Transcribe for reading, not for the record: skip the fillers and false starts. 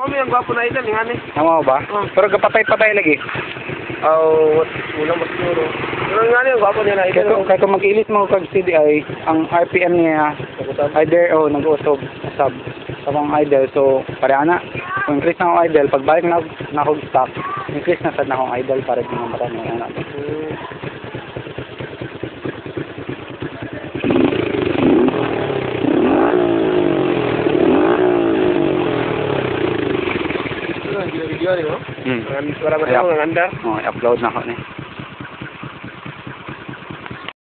Mami, ang gwapo na idol, nga ni. Tama ba? Pero kapatay-patay lagi. Wala mas siguro. Pero nga ni, ang gwapo niya na idol. Kaya kung mag-ilis mo kag CDI, ang RPM niya, either, nag-usog, sub, sabang idle, so, pareha na. Kung increase na akong idle, pagbalik na akong stock, increase na sad na akong idle para di na marami na natin. Video ni, no? Para masama ang andar. I-upload na ako ni.